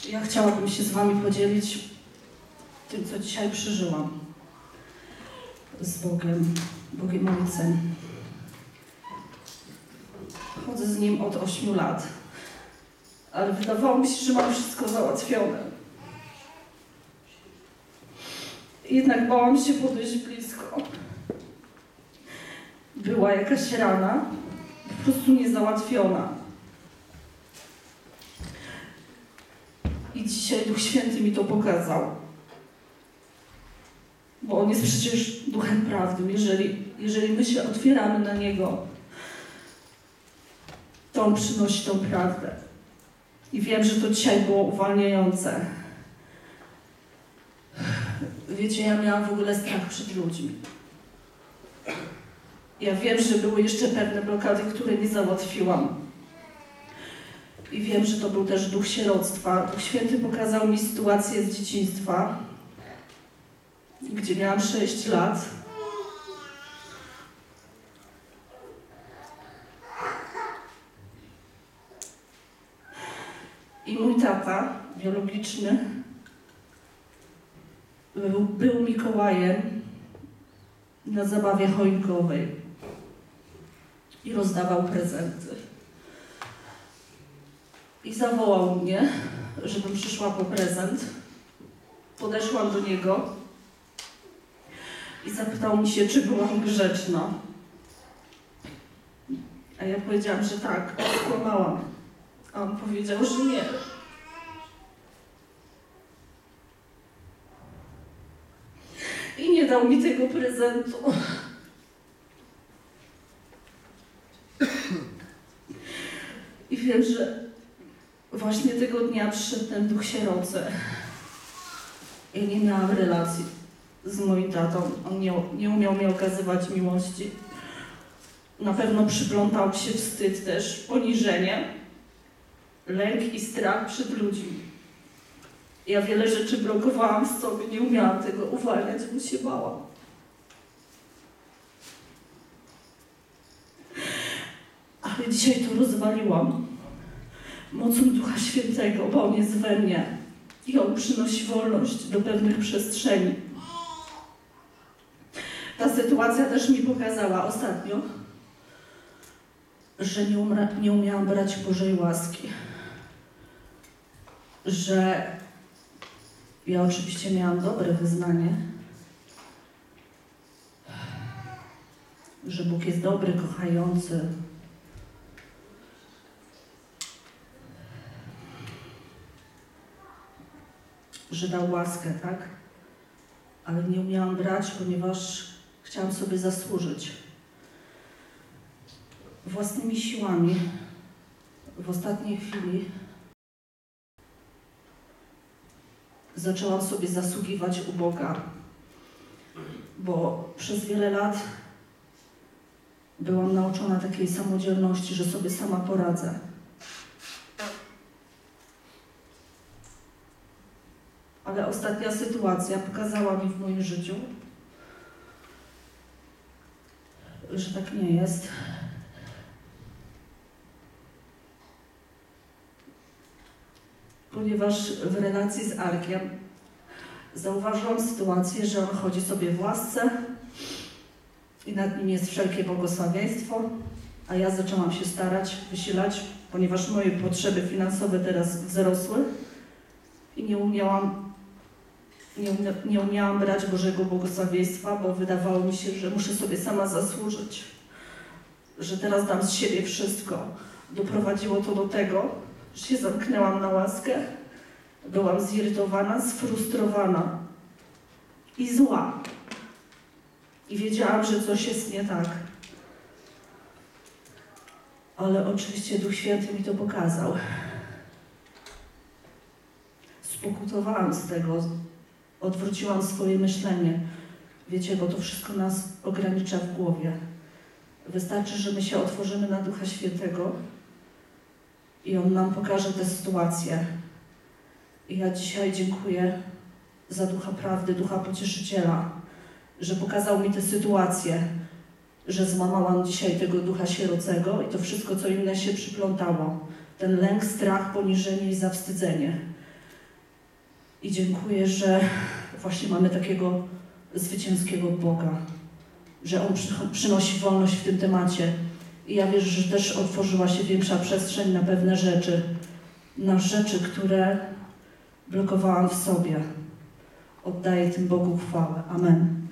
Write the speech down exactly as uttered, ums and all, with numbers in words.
Ja chciałabym się z Wami podzielić tym, co dzisiaj przeżyłam z Bogiem, Bogiem Ojcem. Chodzę z Nim od ośmiu lat, ale wydawało mi się, że mam wszystko załatwione. Jednak bałam się podejść blisko. Była jakaś rana, po prostu niezałatwiona. I dzisiaj Duch Święty mi to pokazał. Bo On jest przecież Duchem Prawdy. Jeżeli, jeżeli my się otwieramy na Niego, to On przynosi tą prawdę. I wiem, że to dzisiaj było uwalniające. Wiecie, ja miałam w ogóle strach przed ludźmi. Ja wiem, że były jeszcze pewne blokady, które nie załatwiłam. I wiem, że to był też duch sieroctwa. Duch Święty pokazał mi sytuację z dzieciństwa, gdzie miałam sześć lat. I mój tata biologiczny był, był Mikołajem na zabawie choinkowej i rozdawał prezenty. I zawołał mnie, żebym przyszła po prezent. Podeszłam do niego i zapytał mi się, czy byłam grzeczna. A ja powiedziałam, że tak, skłamałam. A on powiedział, że nie. I nie dał mi tego prezentu. I wiem, że właśnie tego dnia przyszedł ten duch sierocy. Ja nie miałam relacji z moim tatą. On nie, nie umiał mi okazywać miłości. Na pewno przyplątał się wstyd też, poniżenie, lęk i strach przed ludźmi. Ja wiele rzeczy blokowałam w sobie, nie umiałam tego uwalniać, bo się bałam. Ale dzisiaj to rozwaliłam mocą Ducha Świętego, bo On jest we mnie i On przynosi wolność do pewnych przestrzeni. Ta sytuacja też mi pokazała ostatnio, że nie, umra, nie umiałam brać Bożej łaski. Że ja oczywiście miałam dobre wyznanie, że Bóg jest dobry, kochający, że dał łaskę, tak? Ale nie umiałam brać, ponieważ chciałam sobie zasłużyć. Własnymi siłami w ostatniej chwili zaczęłam sobie zasługiwać u Boga, bo przez wiele lat byłam nauczona takiej samodzielności, że sobie sama poradzę. Ale ostatnia sytuacja pokazała mi w moim życiu, że tak nie jest. Ponieważ w relacji z Arkiem zauważyłam sytuację, że on chodzi sobie w łasce i nad nim jest wszelkie błogosławieństwo, a ja zaczęłam się starać, wysilać, ponieważ moje potrzeby finansowe teraz wzrosły i nie umiałam, nie, umia, nie umiałam brać Bożego błogosławieństwa, bo wydawało mi się, że muszę sobie sama zasłużyć, że teraz dam z siebie wszystko. Doprowadziło to do tego, że się zamknęłam na łaskę, byłam zirytowana, sfrustrowana i zła. I wiedziałam, że coś jest nie tak. Ale oczywiście Duch Święty mi to pokazał. Spokutowałam z tego, odwróciłam swoje myślenie. Wiecie, bo to wszystko nas ogranicza w głowie. Wystarczy, że my się otworzymy na Ducha Świętego i On nam pokaże tę sytuację. I ja dzisiaj dziękuję za Ducha Prawdy, Ducha Pocieszyciela, że pokazał mi tę sytuację, że złamałam dzisiaj tego Ducha Sierocego i to wszystko, co inne się przyplątało. Ten lęk, strach, poniżenie i zawstydzenie. I dziękuję, że właśnie mamy takiego zwycięskiego Boga, że On przy, przynosi wolność w tym temacie. I ja wierzę, że też otworzyła się większa przestrzeń na pewne rzeczy, na rzeczy, które blokowałam w sobie. Oddaję tym Bogu chwałę. Amen.